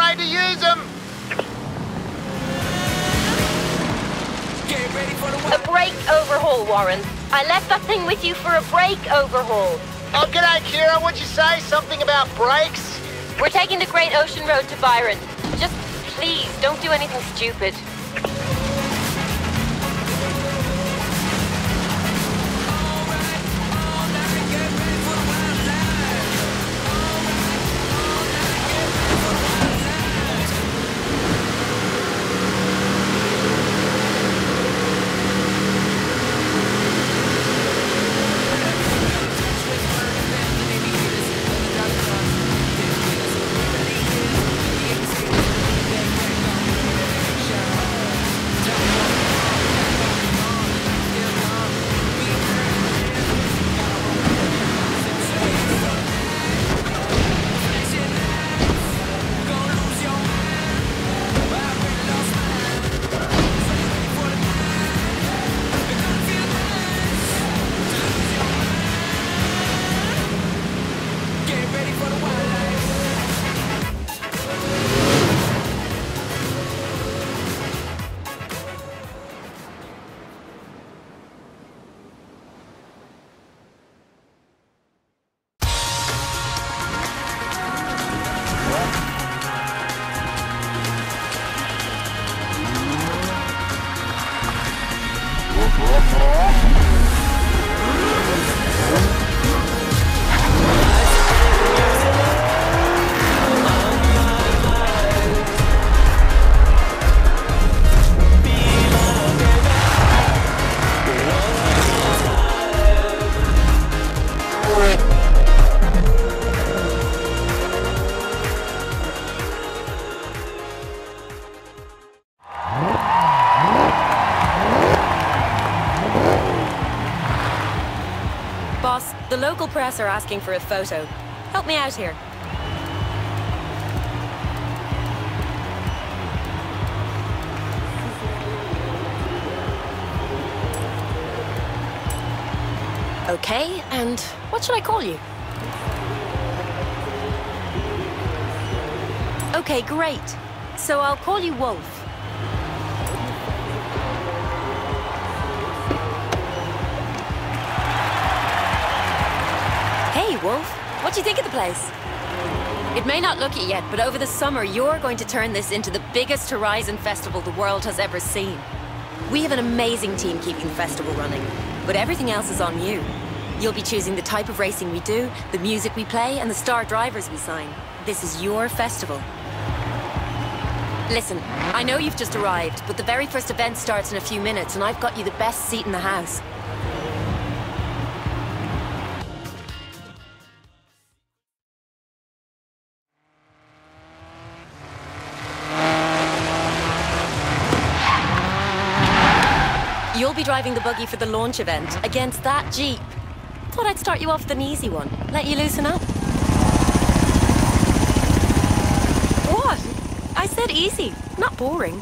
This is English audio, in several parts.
afraid to use them. Get ready for the A brake overhaul, Warren. I left that thing with you for a brake overhaul. Oh, g'day, Kira. What'd you say? Something about brakes? We're taking the Great Ocean Road to Byron. Just please, don't do anything stupid. The local press are asking for a photo. Help me out here. Okay, and what should I call you? Okay, great. So I'll call you Wolf. Hey, Wolf. What do you think of the place? It may not look it yet, but over the summer, you're going to turn this into the biggest Horizon festival the world has ever seen. We have an amazing team keeping the festival running, but everything else is on you. You'll be choosing the type of racing we do, the music we play, and the star drivers we sign. This is your festival. Listen, I know you've just arrived, but the very first event starts in a few minutes, and I've got you the best seat in the house. You'll be driving the buggy for the launch event against that Jeep. Thought I'd start you off with an easy one. Let you loosen up. What? I said easy, not boring.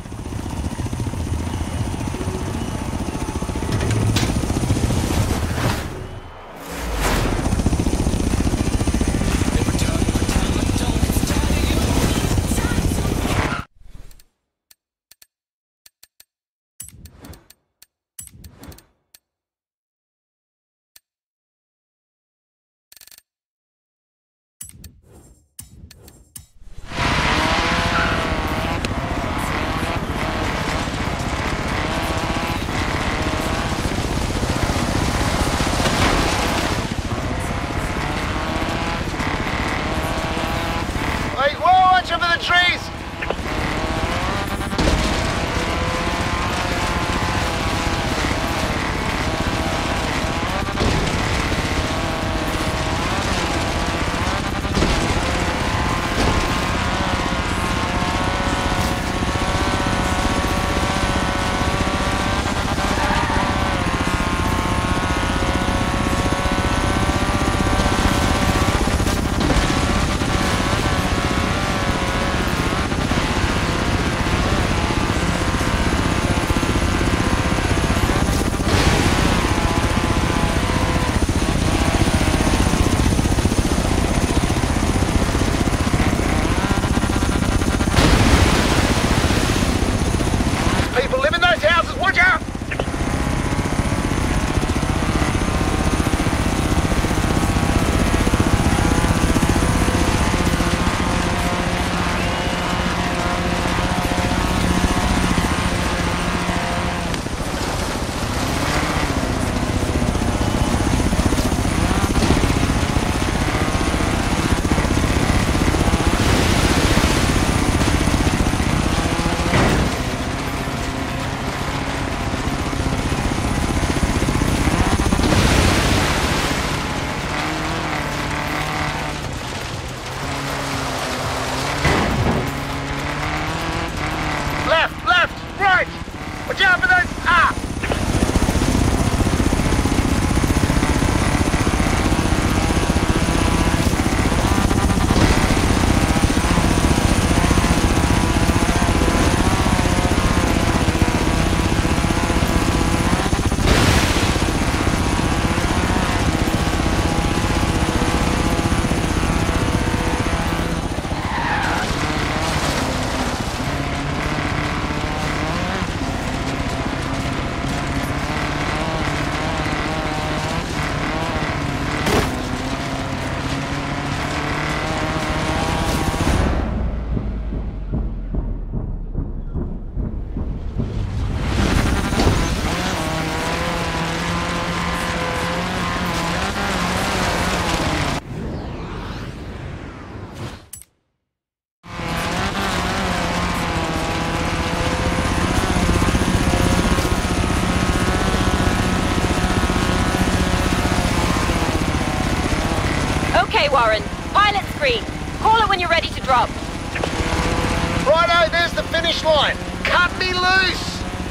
Okay, Warren. Pilot screen. Call it when you're ready to drop. Righto, there's the finish line. Cut me loose!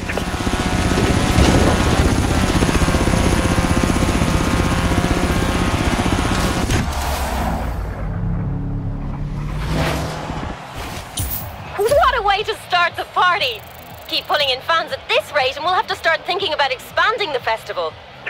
What a way to start the party! Keep pulling in fans at this rate and we'll have to start thinking about expanding the festival.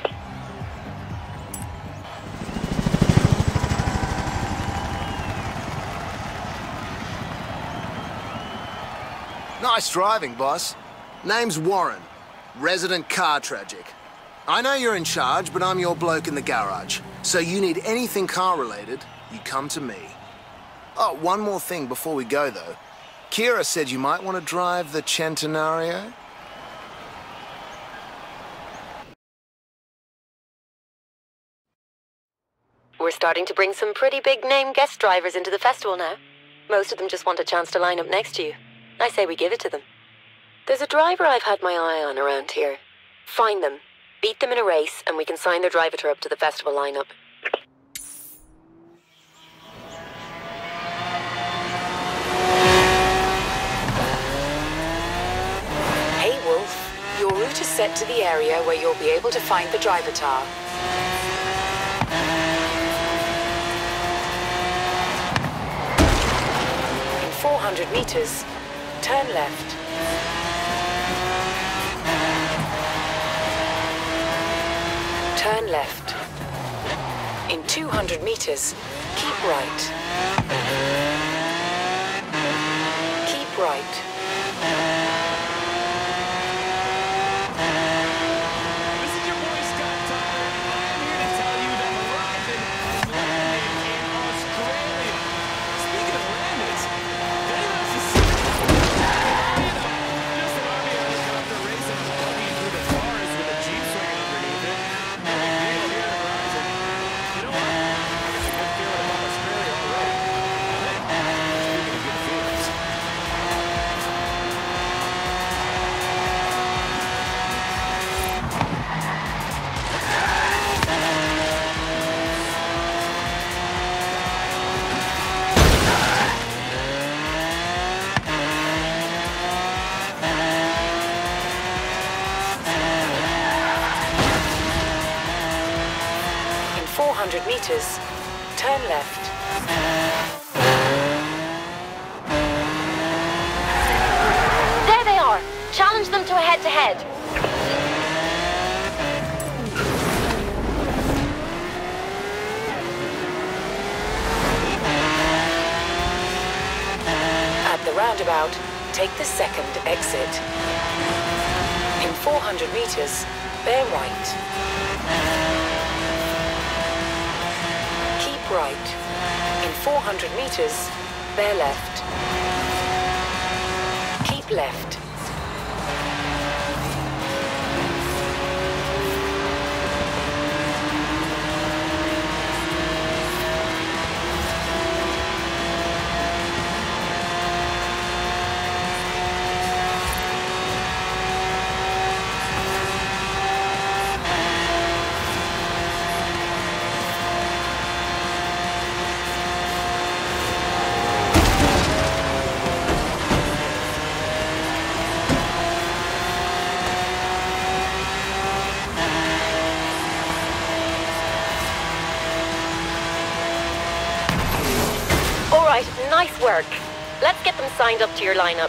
Nice driving, boss. Name's Warren, resident car tragic. I know you're in charge, but I'm your bloke in the garage. So you need anything car-related, you come to me. Oh, one more thing before we go, though. Kira said you might want to drive the Centenario. We're starting to bring some pretty big-name guest drivers into the festival now. Most of them just want a chance to line up next to you. I say we give it to them. There's a driver I've had my eye on around here. Find them, beat them in a race, and we can sign their driver up to the festival lineup. Hey Wolf, your route is set to the area where you'll be able to find the driver tar. In 400 meters, turn left. Turn left. In 200 meters, keep right. Keep right. This is your boy Scott Tyler. I'm here to tell you that Horizon has landed in Australia. Speaking of landings, they let us see just an army helicopter racing a buggy through the forest with a jeep swinging underneath it. No big deal here at Horizon. You know what? I got a good feeling about Australia already. Speaking of good feelings. In 400 meters, turn left. There they are! Challenge them to a head-to-head. At the roundabout, take the second exit. In 400 meters, bear right. Keep right. In 400 meters, bear left. Keep left. All right, nice work. Let's get them signed up to your lineup.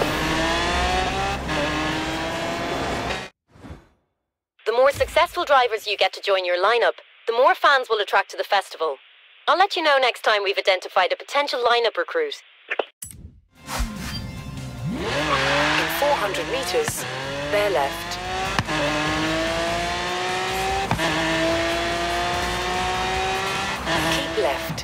The more successful drivers you get to join your lineup, the more fans will attract to the festival. I'll let you know next time we've identified a potential lineup recruit. In 400 meters, bear left. Keep left.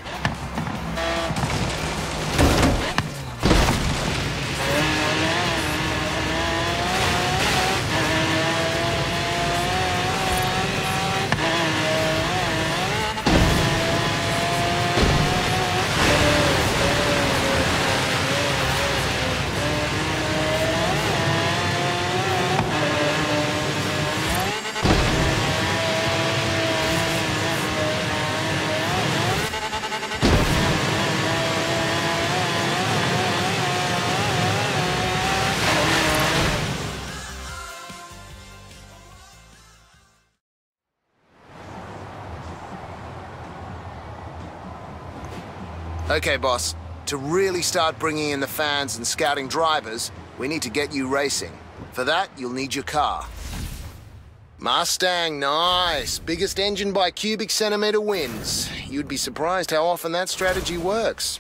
Okay, boss. To really start bringing in the fans and scouting drivers, we need to get you racing. For that, you'll need your car. Mustang, nice. Biggest engine by cubic centimeter wins. You'd be surprised how often that strategy works.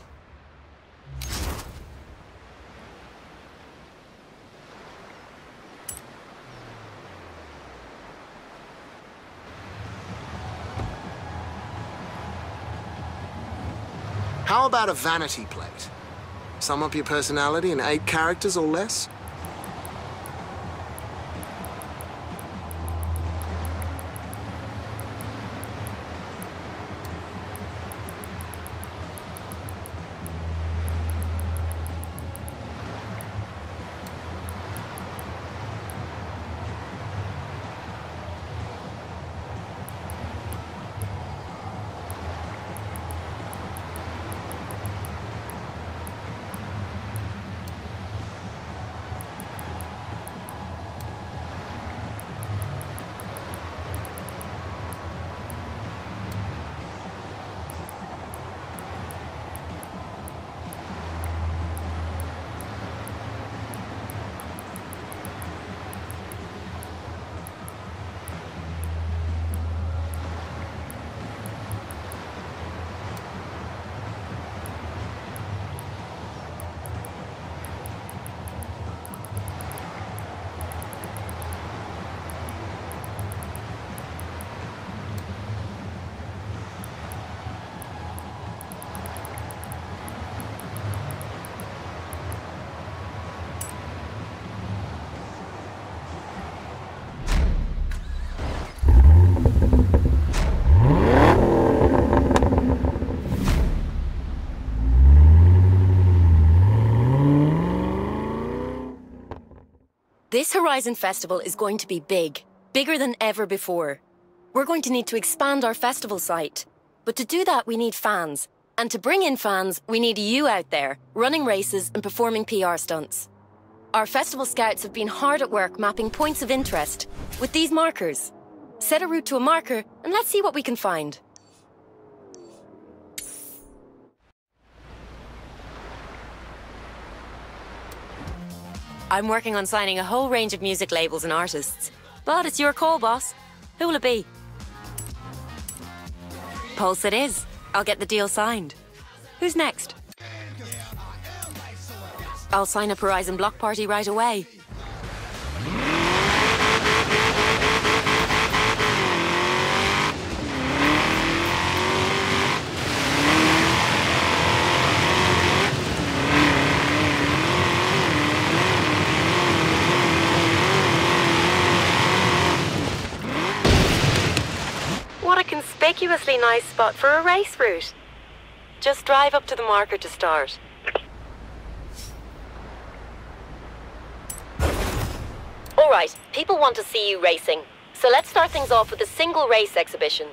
How about a vanity plate? Sum up your personality in 8 characters or less? This Horizon Festival is going to be big. Bigger than ever before. We're going to need to expand our festival site. But to do that, we need fans. And to bring in fans, we need you out there, running races and performing PR stunts. Our festival scouts have been hard at work mapping points of interest with these markers. Set a route to a marker, and let's see what we can find. I'm working on signing a whole range of music labels and artists. But it's your call, boss. Who will it be? Pulse it is. I'll get the deal signed. Who's next? I'll sign up Horizon Block Party right away. What a conspicuously nice spot for a race route. Just drive up to the marker to start. All right, people want to see you racing. So let's start things off with a single race exhibition.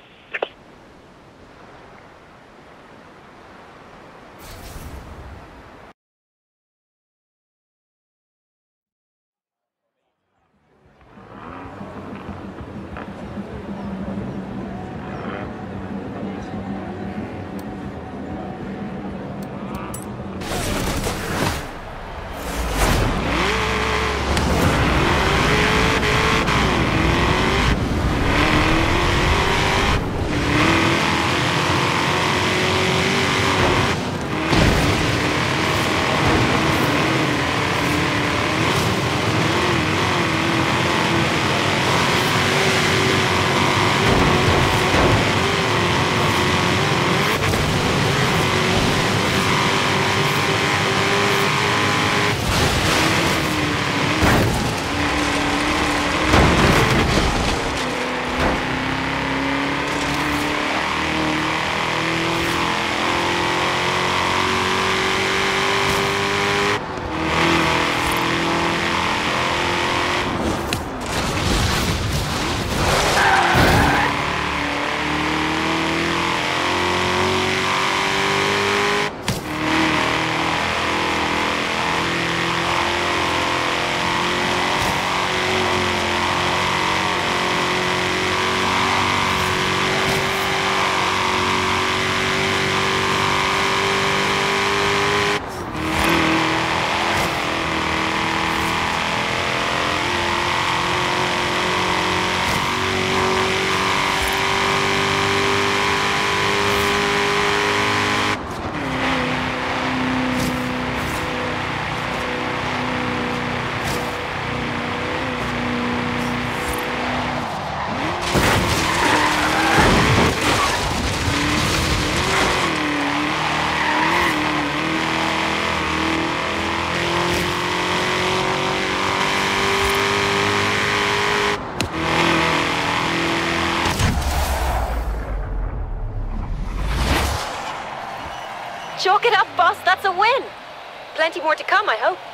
Chalk it up, boss. That's a win. Plenty more to come, I hope.